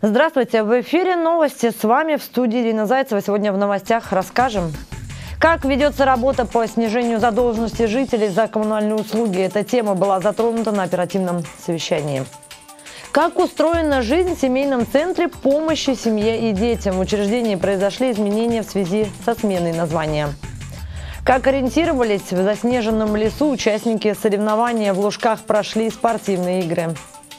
Здравствуйте! В эфире новости. С вами в студии Ирина Зайцева. Сегодня в новостях расскажем, как ведется работа по снижению задолженности жителей за коммунальные услуги. Эта тема была затронута на оперативном совещании. Как устроена жизнь в семейном центре помощи семье и детям. В учреждении произошли изменения в связи со сменой названия. Как ориентировались в заснеженном лесу участники соревнования, в Лужках прошли спортивные игры.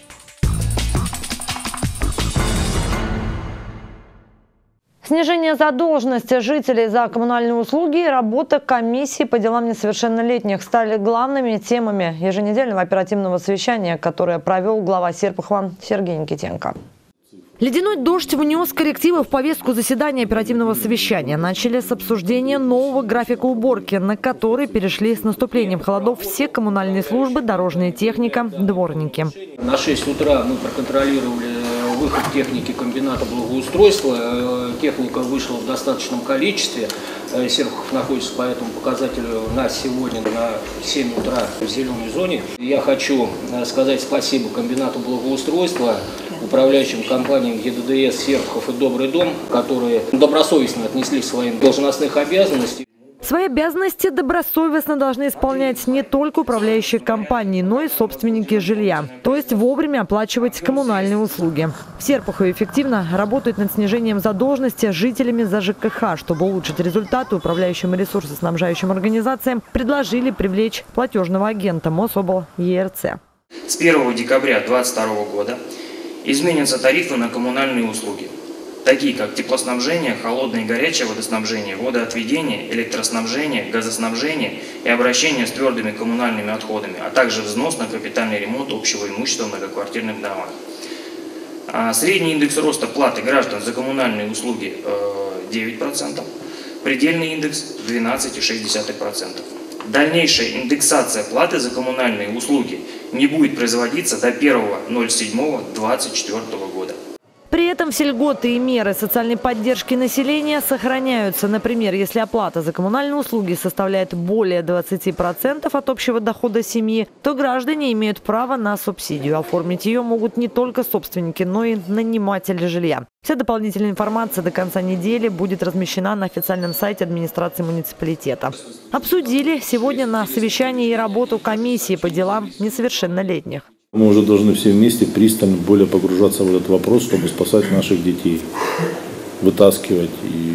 Снижение задолженности жителей за коммунальные услуги и работа комиссии по делам несовершеннолетних стали главными темами еженедельного оперативного совещания, которое провел глава Серпухова Сергей Никитенко. Ледяной дождь внес коррективы в повестку заседания оперативного совещания. Начали с обсуждения нового графика уборки, на который перешли с наступлением холодов все коммунальные службы, дорожная техника, дворники. На 6 утра мы проконтролировали выход техники комбината благоустройства. Техника вышла в достаточном количестве. Серпухов находится по этому показателю на сегодня на 7 утра в зеленой зоне. Я хочу сказать спасибо комбинату благоустройства, управляющим компаниям ЕДДС «Серпухов» и «Добрый дом», которые добросовестно отнеслись к своим должностных обязанностям. Свои обязанности добросовестно должны исполнять не только управляющие компании, но и собственники жилья. То есть вовремя оплачивать коммунальные услуги. В Серпухове эффективно работают над снижением задолженности жителями за ЖКХ. Чтобы улучшить результаты, управляющим и ресурсоснабжающим организациям предложили привлечь платежного агента Мособл ЕРЦ. С 1 декабря 2022 года изменятся тарифы на коммунальные услуги, такие как теплоснабжение, холодное и горячее водоснабжение, водоотведение, электроснабжение, газоснабжение и обращение с твердыми коммунальными отходами, а также взнос на капитальный ремонт общего имущества в многоквартирных домах. Средний индекс роста платы граждан за коммунальные услуги 9%, предельный индекс 12,6%. Дальнейшая индексация платы за коммунальные услуги не будет производиться до 1.07.2024 года. При этом все льготы и меры социальной поддержки населения сохраняются. Например, если оплата за коммунальные услуги составляет более 20% от общего дохода семьи, то граждане имеют право на субсидию. Оформить ее могут не только собственники, но и наниматели жилья. Вся дополнительная информация до конца недели будет размещена на официальном сайте администрации муниципалитета. Обсудили сегодня на совещании и работу комиссии по делам несовершеннолетних. Мы уже должны все вместе пристально более погружаться в этот вопрос, чтобы спасать наших детей, вытаскивать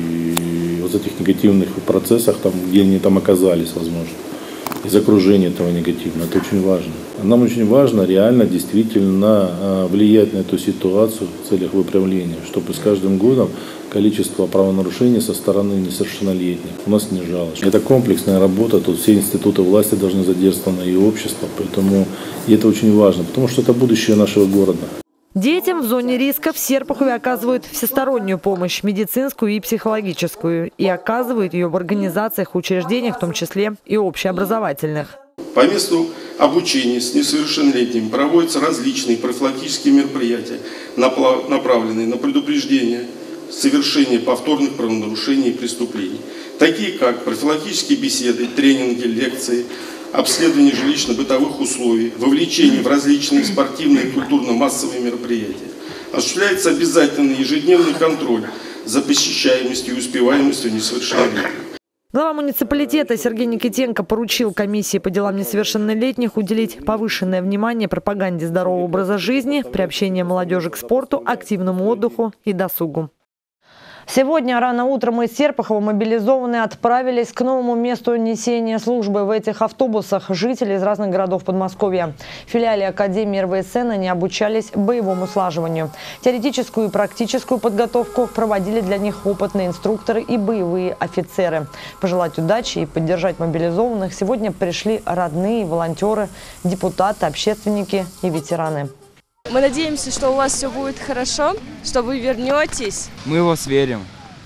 и из этих негативных процессов, там, где они там оказались, возможно, из окружения этого негативного. Это очень важно. Нам очень важно реально, действительно влиять на эту ситуацию в целях выправления, чтобы с каждым годом количество правонарушений со стороны несовершеннолетних у нас снижалось. Это комплексная работа, тут все институты власти должны задействованы и общество, поэтому и это очень важно, потому что это будущее нашего города. Детям в зоне риска в Серпухове оказывают всестороннюю помощь, медицинскую и психологическую, и оказывают ее в организациях, учреждениях, в том числе и общеобразовательных. По месту обучения с несовершеннолетними проводятся различные профилактические мероприятия, направленные на предупреждение совершения повторных правонарушений и преступлений, такие как профилактические беседы, тренинги, лекции, обследование жилищно-бытовых условий, вовлечение в различные спортивные и культурно-массовые мероприятия. Осуществляется обязательный ежедневный контроль за посещаемостью и успеваемостью несовершеннолетних. Глава муниципалитета Сергей Никитенко поручил комиссии по делам несовершеннолетних уделить повышенное внимание пропаганде здорового образа жизни, приобщению молодежи к спорту, активному отдыху и досугу. Сегодня рано утром из Серпухова мобилизованные отправились к новому месту несения службы. В этих автобусах жители из разных городов Подмосковья. В филиале Академии РВСН они обучались боевому слаживанию. Теоретическую и практическую подготовку проводили для них опытные инструкторы и боевые офицеры. Пожелать удачи и поддержать мобилизованных сегодня пришли родные, волонтеры, депутаты, общественники и ветераны. Мы надеемся, что у вас все будет хорошо, что вы вернетесь. Мы в вас верим.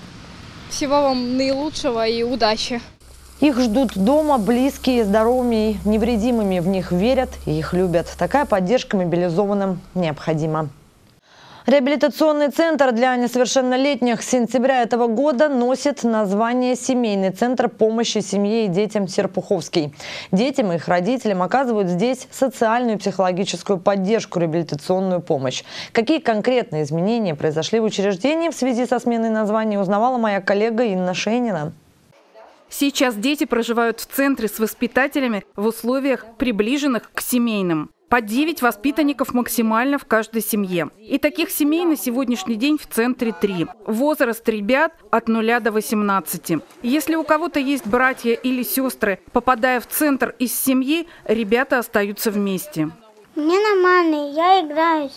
Всего вам наилучшего и удачи. Их ждут дома близкие, здоровыми и невредимыми. В них верят и их любят. Такая поддержка мобилизованным необходима. Реабилитационный центр для несовершеннолетних с сентября этого года носит название «Семейный центр помощи семье и детям Серпуховский». Детям и их родителям оказывают здесь социальную и психологическую поддержку, реабилитационную помощь. Какие конкретные изменения произошли в учреждении в связи со сменой названия, узнавала моя коллега Инна Шейнина. Сейчас дети проживают в центре с воспитателями в условиях, приближенных к семейным. По 9 воспитанников максимально в каждой семье. И таких семей на сегодняшний день в центре 3. Возраст ребят от 0 до 18. Если у кого-то есть братья или сестры, попадая в центр из семьи, ребята остаются вместе. Мне нормально, я играюсь.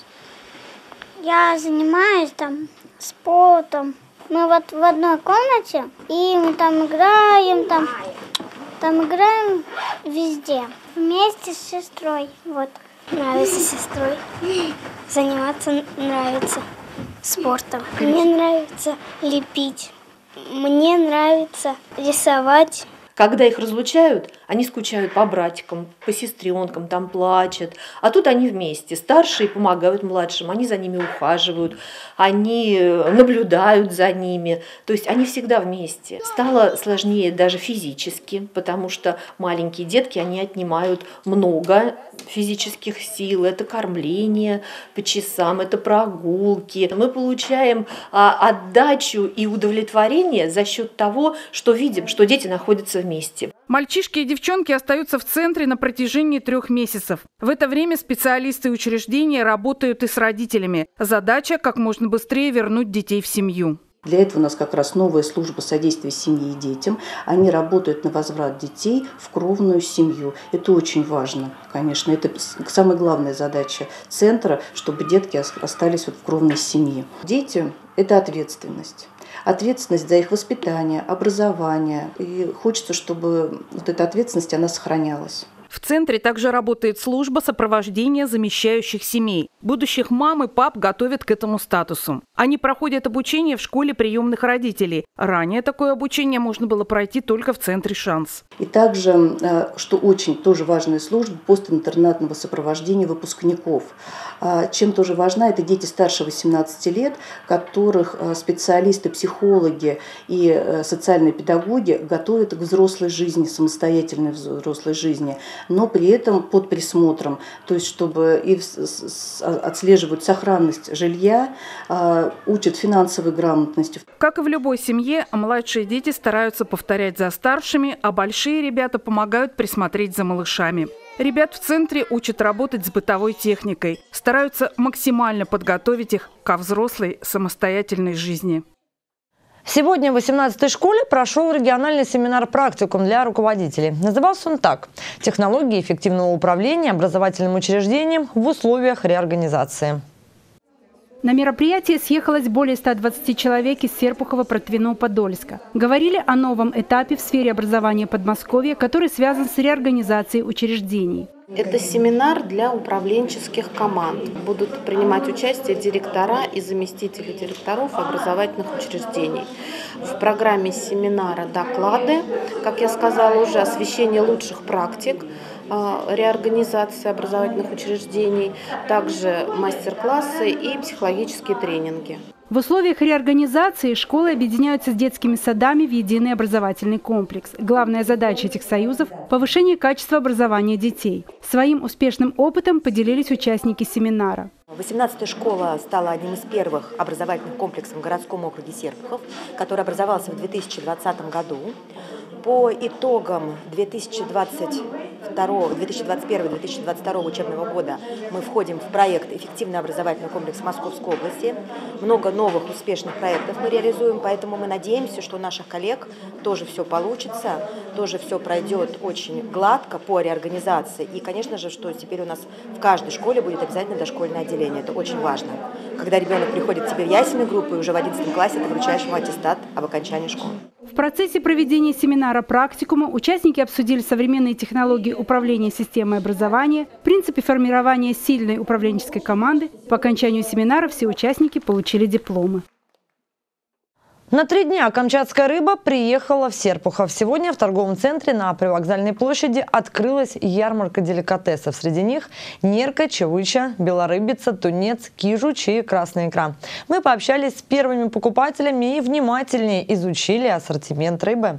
Я занимаюсь там спортом. Мы вот в одной комнате, и мы там играем, там играем везде. Вместе с сестрой. Вот. Нравится с сестрой. Заниматься нравится спортом. Мне нравится лепить. Мне нравится рисовать. Когда их разлучают, они скучают по братикам, по сестренкам, там плачут. А тут они вместе. Старшие помогают младшим, они за ними ухаживают, они наблюдают за ними. То есть они всегда вместе. Стало сложнее даже физически, потому что маленькие детки, они отнимают много физических сил. Это кормление по часам, это прогулки. Мы получаем отдачу и удовлетворение за счет того, что видим, что дети находятся вместе. Мальчишки и девчонки остаются в центре на протяжении 3 месяцев. В это время специалисты учреждения работают и с родителями. Задача – как можно быстрее вернуть детей в семью. Для этого у нас как раз новая служба содействия семье и детям. Они работают на возврат детей в кровную семью. Это очень важно, конечно. Это самая главная задача центра, чтобы детки остались в кровной семье. Дети – это ответственность. Ответственность за их воспитание, образование. И хочется, чтобы вот эта ответственность, она сохранялась. В центре также работает служба сопровождения замещающих семей. Будущих мам и пап готовят к этому статусу. Они проходят обучение в школе приемных родителей. Ранее такое обучение можно было пройти только в центре «Шанс». И также, что очень тоже важная служба, постинтернатного сопровождения выпускников. Чем тоже важна, это дети старше 18 лет, которых специалисты, психологи и социальные педагоги готовят к взрослой жизни, самостоятельной взрослой жизни, но при этом под присмотром, то есть чтобы и отслеживают сохранность жилья, учат финансовой грамотности. Как и в любой семье, младшие дети стараются повторять за старшими, а большие ребята помогают присмотреть за малышами. Ребят в центре учат работать с бытовой техникой, стараются максимально подготовить их ко взрослой самостоятельной жизни. Сегодня в 18-й школе прошел региональный семинар-практикум для руководителей. Назывался он так: «Технологии эффективного управления образовательным учреждением в условиях реорганизации». На мероприятие съехалось более 120 человек из Серпухова, Протвино, Подольска. Говорили о новом этапе в сфере образования Подмосковья, который связан с реорганизацией учреждений. Это семинар для управленческих команд. Будут принимать участие директора и заместители директоров образовательных учреждений. В программе семинара доклады, как я сказала уже, освещение лучших практик реорганизации образовательных учреждений, также мастер-классы и психологические тренинги. В условиях реорганизации школы объединяются с детскими садами в единый образовательный комплекс. Главная задача этих союзов – повышение качества образования детей. Своим успешным опытом поделились участники семинара. 18-я школа стала одним из первых образовательных комплексов в городском округе Серпухов, который образовался в 2020 году. По итогам 2021-2022 учебного года мы входим в проект «Эффективный образовательный комплекс Московской области». Много новых успешных проектов мы реализуем, поэтому мы надеемся, что у наших коллег тоже все получится, тоже все пройдет очень гладко по реорганизации. И, конечно же, что теперь у нас в каждой школе будет обязательно дошкольное отделение. Это очень важно. Когда ребенок приходит к тебе в ясельную группу, и уже в 11 классе ты вручаешь ему аттестат об окончании школы. В процессе проведения семинара практикума участники обсудили современные технологии управления системой образования, принципы формирования сильной управленческой команды. По окончанию семинара все участники получили дипломы. На 3 дня камчатская рыба приехала в Серпухов. Сегодня в торговом центре на Привокзальной площади открылась ярмарка деликатесов. Среди них нерка, чевыча, белорыбица, тунец, кижуч и красная икра. Мы пообщались с первыми покупателями и внимательнее изучили ассортимент рыбы.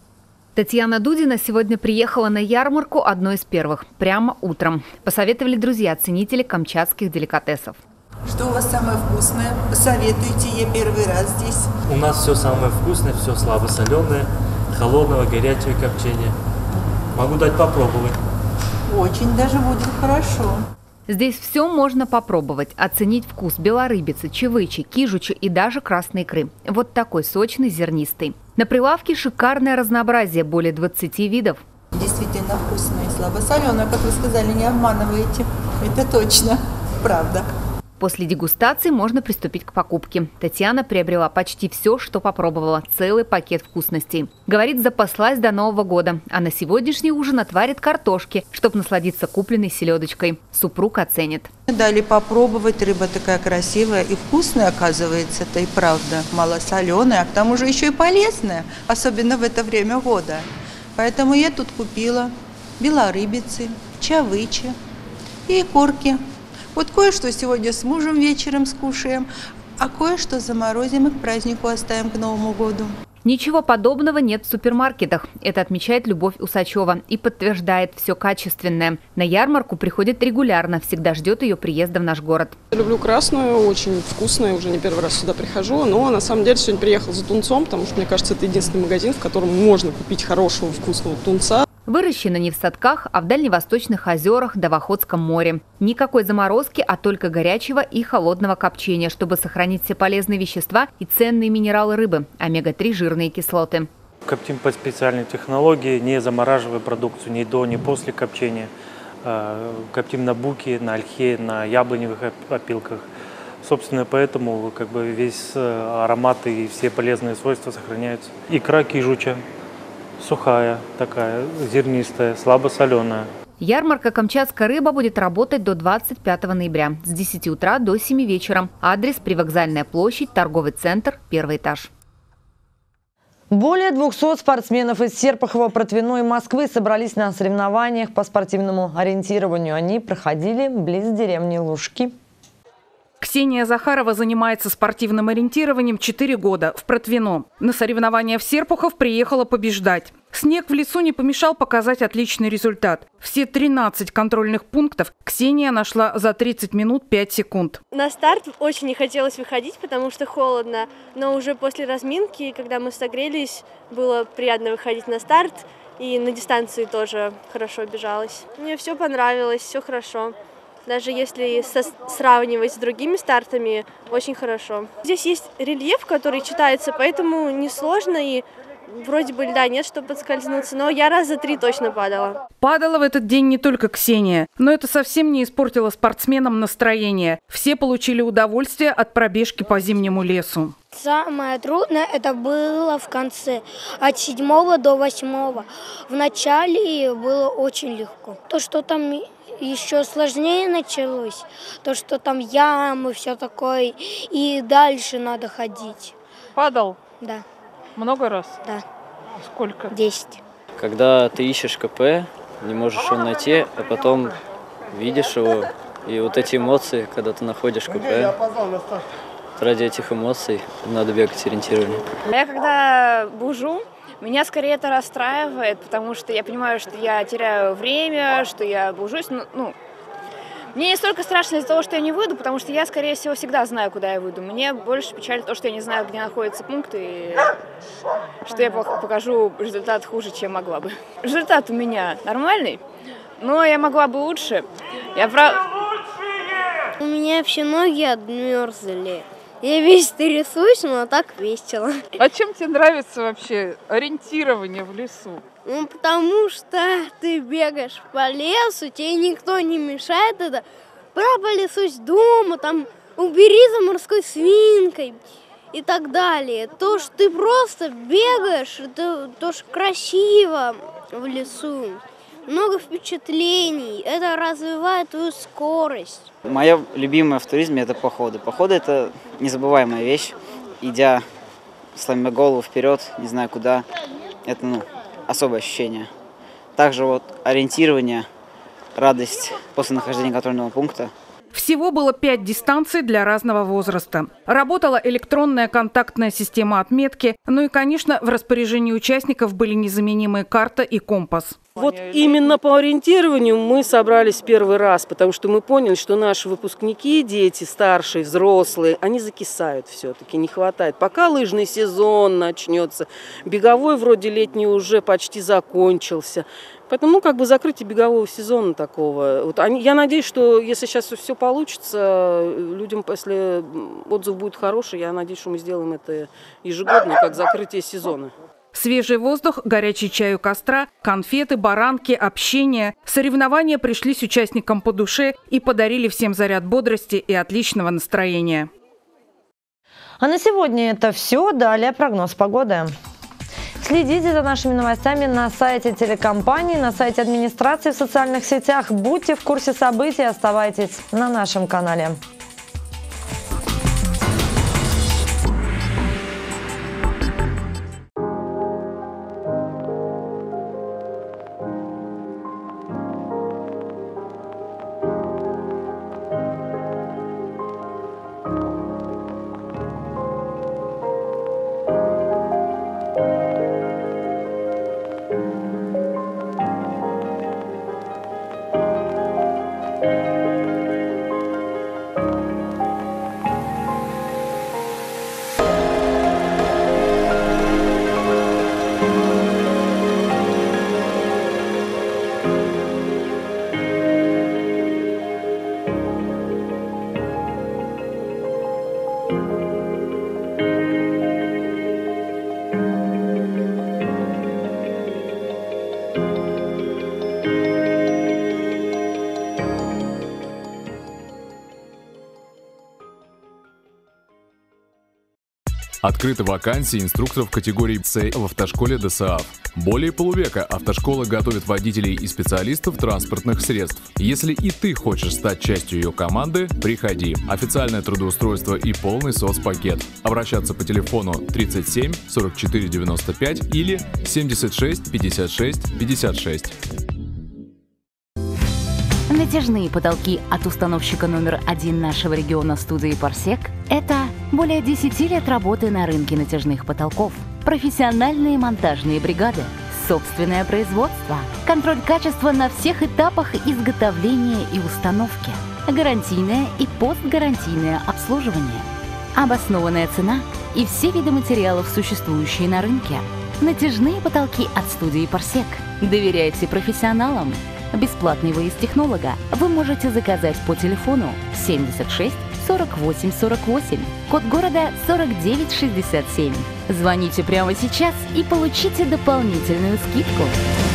Татьяна Дудина сегодня приехала на ярмарку одной из первых, прямо утром. Посоветовали друзья-ценители камчатских деликатесов. Что у вас самое вкусное? Посоветуйте, я первый раз здесь. У нас все самое вкусное, все слабосоленое, холодного, горячего копчения. Могу дать попробовать. Очень даже будет хорошо. Здесь все можно попробовать, оценить вкус белорыбицы, чевычи, кижучи и даже красной икры. Вот такой сочный, зернистый. На прилавке шикарное разнообразие, более 20 видов. Действительно вкусное, слабосоленое, как вы сказали, не обманываете. Это точно, правда. После дегустации можно приступить к покупке. Татьяна приобрела почти все, что попробовала. Целый пакет вкусностей. Говорит, запаслась до Нового года. А на сегодняшний ужин отварит картошки, чтобы насладиться купленной селедочкой. Супруг оценит. Дали попробовать. Рыба такая красивая и вкусная, оказывается, это и правда. Малосоленая, а к тому же еще и полезная. Особенно в это время года. Поэтому я тут купила белорыбицы, чавычи и корки. Вот кое-что сегодня с мужем вечером скушаем, а кое-что заморозим и к празднику оставим, к Новому году. Ничего подобного нет в супермаркетах. Это отмечает Любовь Усачева и подтверждает, все качественное. На ярмарку приходит регулярно, всегда ждет ее приезда в наш город. Люблю красную, очень вкусная, уже не первый раз сюда прихожу, но на самом деле сегодня приехал за тунцом, потому что, мне кажется, это единственный магазин, в котором можно купить хорошего вкусного тунца. Выращена не в садках, а в дальневосточных озерах да в Охотском море. Никакой заморозки, а только горячего и холодного копчения, чтобы сохранить все полезные вещества и ценные минералы рыбы – омега-3 жирные кислоты. Коптим по специальной технологии, не замораживая продукцию ни до, ни после копчения. Коптим на буке, на ольхе, на яблоневых опилках. Собственно, поэтому весь аромат и все полезные свойства сохраняются. Икра кижуча. Сухая такая, зернистая, слабосоленая. Ярмарка «Камчатская рыба» будет работать до 25 ноября с 10 утра до 7 вечера. Адрес – Привокзальная площадь, торговый центр, 1 этаж. Более 200 спортсменов из Серпухова, Протвино и Москвы собрались на соревнованиях по спортивному ориентированию. Они проходили близ деревни Лужки. Ксения Захарова занимается спортивным ориентированием 4 года в Протвино. На соревнования в Серпухов приехала побеждать. Снег в лесу не помешал показать отличный результат. Все 13 контрольных пунктов Ксения нашла за 30 минут 5 секунд. На старт очень не хотелось выходить, потому что холодно. Но уже после разминки, когда мы согрелись, было приятно выходить на старт. И на дистанции тоже хорошо бежалось. Мне все понравилось, все хорошо. Даже если сравнивать с другими стартами, очень хорошо. Здесь есть рельеф, который читается, поэтому несложно и вроде бы льда нет, чтобы подскользнуться, но я раза 3 точно падала. Падала в этот день не только Ксения, но это совсем не испортило спортсменам настроение. Все получили удовольствие от пробежки по зимнему лесу. Самое трудное это было в конце, от 7 до 8. В начале было очень легко. То, что там еще сложнее началось, то, что там ямы, все такое, и дальше надо ходить. Падал? Да. Много раз? Да. Сколько? 10. Когда ты ищешь КП, не можешь его найти, а потом видишь его, и вот эти эмоции, когда ты находишь КП, ради этих эмоций надо бегать ориентирование. Я когда бужу, меня скорее это расстраивает, потому что я понимаю, что я теряю время, что я блужусь. Мне не столько страшно из-за того, что я не выйду, потому что я, скорее всего, всегда знаю, куда я выйду. Мне больше печалит то, что я не знаю, где находится пункт, и что я покажу результат хуже, чем могла бы. Результат у меня нормальный, но я могла бы лучше. У меня все ноги отмерзли. Я весь трясусь, но так весело. А чем тебе нравится вообще ориентирование в лесу? Потому что ты бегаешь по лесу, тебе никто не мешает это. Пропалесусь дома, там убери за морской свинкой и так далее. То, что ты просто бегаешь, это тоже красиво в лесу. Много впечатлений, это развивает твою скорость. Мое любимое в туризме – это походы. Походы – это незабываемая вещь. Идя сломя голову вперед, не знаю куда. Это, особое ощущение. Также ориентирование, радость после нахождения контрольного пункта. Всего было 5 дистанций для разного возраста. Работала электронная контактная система отметки, и, конечно, в распоряжении участников были незаменимые карта и компас. Именно по ориентированию мы собрались первый раз, потому что мы поняли, что наши выпускники, дети старшие, взрослые, они закисают все-таки, не хватает. Пока лыжный сезон начнется, беговой вроде летний уже почти закончился. Поэтому, закрытие бегового сезона такого. Я надеюсь, что если сейчас все получится, людям, если отзыв будет хороший, я надеюсь, что мы сделаем это ежегодно, как закрытие сезона. Свежий воздух, горячий чай у костра, конфеты, баранки, общение. Соревнования пришлись участникам по душе и подарили всем заряд бодрости и отличного настроения. А на сегодня это все. Далее прогноз погоды. Следите за нашими новостями на сайте телекомпании, на сайте администрации, в социальных сетях. Будьте в курсе событий, оставайтесь на нашем канале. Открыты вакансии инструкторов категории С в автошколе ДСААФ. Более полувека автошкола готовит водителей и специалистов транспортных средств. Если и ты хочешь стать частью ее команды, приходи. Официальное трудоустройство и полный соцпакет. Обращаться по телефону 37 44 95 или 76 56 56. Натяжные потолки от установщика номер 1 нашего региона студии «Парсек» – это более 10 лет работы на рынке натяжных потолков, профессиональные монтажные бригады, собственное производство, контроль качества на всех этапах изготовления и установки, гарантийное и постгарантийное обслуживание, обоснованная цена и все виды материалов, существующие на рынке. Натяжные потолки от студии «Парсек». Доверяйте профессионалам. Бесплатный выезд технолога вы можете заказать по телефону 76 48 48, код города 4967. Звоните прямо сейчас и получите дополнительную скидку.